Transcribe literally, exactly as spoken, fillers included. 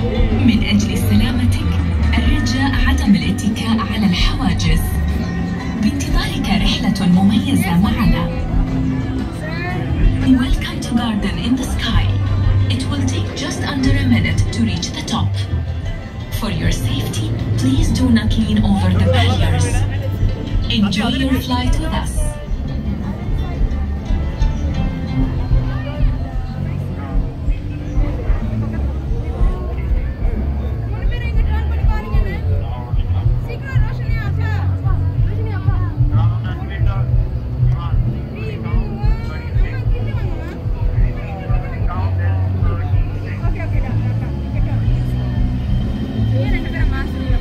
من أجل سلامتك الرجاء عدم الاتكاء على الحواجز. بانتظارك رحلة مميزة معنا. Welcome to Garden in the Sky. It will take just under a minute to reach the top. For your safety, please do not lean over the barriers. Enjoy your flight with us. Iya, negara masuk.